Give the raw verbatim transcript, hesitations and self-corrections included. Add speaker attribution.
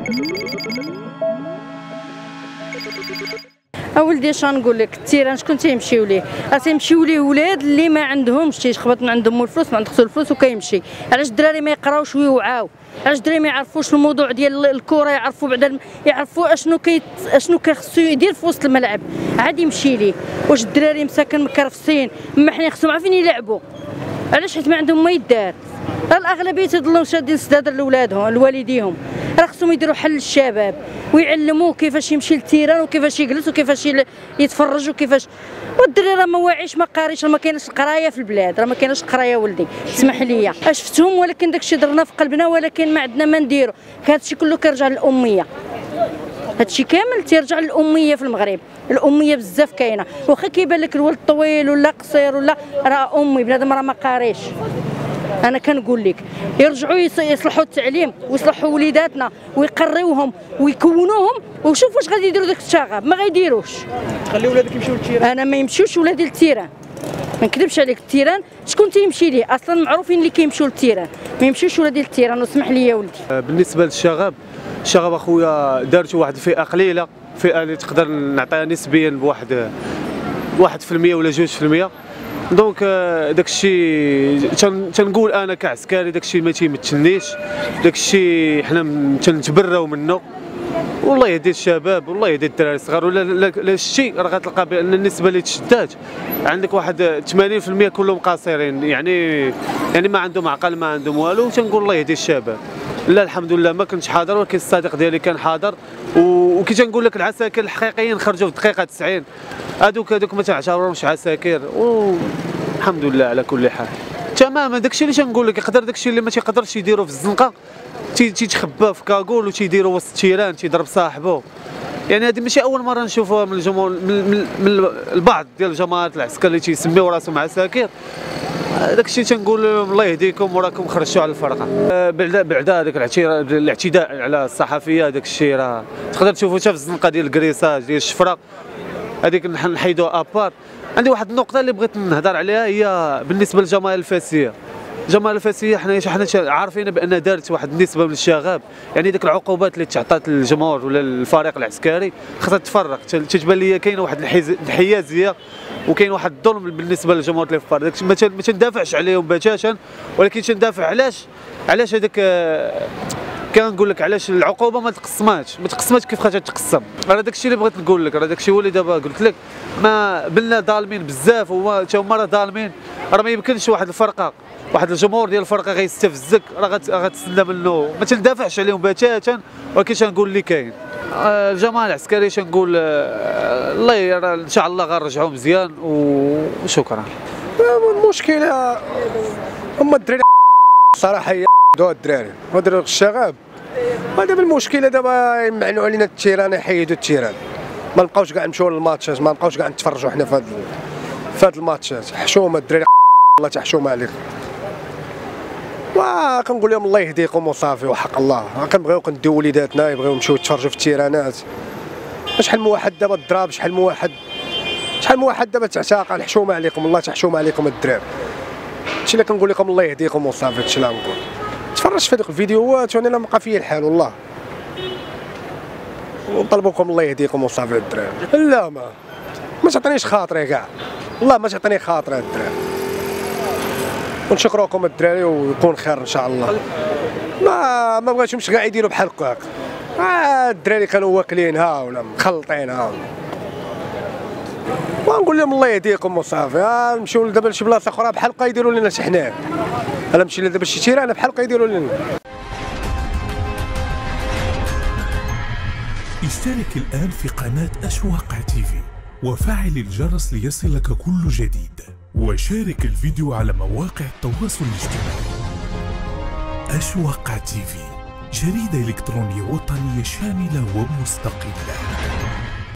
Speaker 1: اولدي اش غنقول لك، التيران شكون تيمشيو ليه؟ راه تيمشيو ليه ولاد اللي ما عندهمش، تيخبط من عندهم الفلوس، ما عندك الفلوس وكيمشي. علاش الدراري ما يقراوش ويوعاو؟ علاش الدراري ما يعرفوش الموضوع ديال الكره، يعرفوا بعدا يعرفوا اشنو كي اشنو كيخصو يدير في وسط الملعب، عاد يمشي ليه. واش الدراري مساكن مكرفسين محنين خصهم عارفين يلعبوا؟ علاش؟ حيت ما عندهم ما يدار. راه الاغلبيه تيضلوا شادين السدادر لولادهم لوالديهم. راه خصهم يديروا حل للشباب ويعلموه كيفاش يمشي للتيران وكيفاش يجلس وكيفاش يتفرج وكيفاش. والدري راه ما واعيش ما قاريش، راه ما كايناش القرايه في البلاد، راه ما كايناش القرايه ولدي، اسمح لي. شفتهم ولكن داكشي درنا في قلبنا، ولكن ما عندنا ما نديرو. هادشي كله كيرجع للاميه، هادشي كامل تيرجع للاميه في المغرب. الاميه بزاف كاينه، واخا كيبان لك الولد طويل ولا قصير ولا، راه امي بنادم راه ما قاريش. انا كنقول لك يرجعوا يصلحوا التعليم ويصلحوا وليداتنا ويقريوهم ويكونوهم، وشوف واش غادي يديروا داك الشغب. ما غيديروش.
Speaker 2: تخلي ولادك يمشيو للتيران؟
Speaker 1: انا ما يمشيوش ولادي للتيران، ما نكذبش عليك. التيران شكون تيمشي ليه؟ اصلا معروفين اللي كيمشيو للتيران، ما يمشيوش ولادي للتيران. واسمح لي يا ولدي.
Speaker 3: بالنسبه للشغب، الشغب اخويا دارت واحد الفئه قليله، فئه اللي تقدر نعطيها نسبيا بواحد واحد في المية ولا جوج في المية. دونك داك الشيء تنقول انا كعسكري داك الشيء ما تيمثلنيش، داك الشيء حنا تنتبراو منه. والله يهدي الشباب، والله يهدي الدراري الصغار. ولا لا شتي راه غتلقى بان النسبه اللي تشدات عندك واحد ثمانين في المية كلهم قاصرين، يعني يعني ما عندهم عقل ما عندهم والو. تنقول الله يهدي الشباب. لا الحمد لله ما كنتش حاضر، ولكن الصديق ديالي كان حاضر. وكي تنقول لك العساكر الحقيقيين خرجوا في الدقيقه تسعين، هذوك هذوك ما تعتبرهمش عساكر. والحمد لله على كل حال. تماما داكشي اللي تنقول لك، يقدر داكشي اللي ما تيقدرش يديروا في الزنقه تيتخبى في كاكول وتيديروا وسط التيران تيضرب صاحبه. يعني هذه ماشي اول مره نشوفوها من الجمهور، من, من, من البعض ديال الجماعات العسكر اللي تيسميو راسهم عساكر. داك الشيء تنقول لهم الله يهديكم وراكم خرجتوا على الفرقه. بعدا بعدا هذاك الاعتداء على الصحفيه، داك الشيء راه تقدر تشوفوا حتى في الزنقه ديال الكريساج ديال الشفره، هذيك نحيدوها ابار. عندي واحد النقطه اللي بغيت نهضر عليها، هي بالنسبه للجماهير الفاسيه. الجماهير الفاسيه حنا حنا عارفين بان دارت واحد النسبه من الشغب، يعني ديك العقوبات اللي تعطات للجمهور ولا الفريق العسكري خاصها تفرق. تتبان لي كاينه واحد الحيازيه وكاين واحد الظلم بالنسبه للجمهور اللي في الفريق. ما تندافعش عليهم بتاتا، ولكن تندافع علاش علاش هذاك كنقول لك علاش العقوبه ما تقسماتش ما تقسماتش كيف خاصها تقسم. راه داك الشيء اللي بغيت نقول لك، راه داك الشيء هو اللي دابا قلت لك ما بلنا ظالمين بزاف، وما تا هما راه ظالمين. راه ما يمكنش واحد الفرقه واحد الجمهور ديال الفرقه غيستفزك، راه غتسنى منه. ما تندافعش عليهم بتاتا، ولكن تنقول اللي كاين. الجماعه العسكريه تنقول الله ان شاء الله غنرجعوا مزيان وشكرا.
Speaker 4: المشكله هما الدراري الصراحه هي دو الدراري ودروا الشغاب. ودابا المشكله دابا يمعنوا علينا التيران، يحيدوا التيران، ما نبقاوش كاع نمشيو للماتشات، ما نبقاوش كاع نتفرجوا حنا في هاد في هاد الماتشات. حشومه الدراري الله تحشومه عليكم. وكنقول لهم الله يهديكم وصافي وحق الله. كنبغيو كنديو وليداتنا يبغيو يمشيو يتفرجوا في التيرانات. شحال من واحد دابا ضراب، شحال من واحد شحال من واحد دابا تعتقل. حشومه عليكم الله تحشومه عليكم الدراري. هادشي اللي كنقول لكم الله يهديكم وصافي. هادشي اللي غنقول. تفرجت في هذوك الفيديوهات وانا لا بقى فيا الحال والله. ونطلبوكم الله يهديكم وصافي الدراري. لا ما ما تعطينيش خاطري كاع والله، ما تعطيني خاطري الدراري. ونشكروكم الدراري ويكون خير ان شاء الله. ما ما بغيتهمش كاع يديروا بحال هكاك. آه الدراري كانوا واكلينها ولا مخلطينها. ونقول لهم الله يهديكم وصافي. آه نمشيو دابا لشي بلاصه اخرى بحال هكا يديروا لنا حتى حنا. انا نمشي دابا شي تيران بحال هكا يديروا لنا.
Speaker 5: اشترك الآن في قناة أشواق تيفي وفعل الجرس ليصلك كل جديد، وشارك الفيديو على مواقع التواصل الاجتماعي. أشواق تيفي، جريدة إلكترونية وطنية شاملة ومستقلة.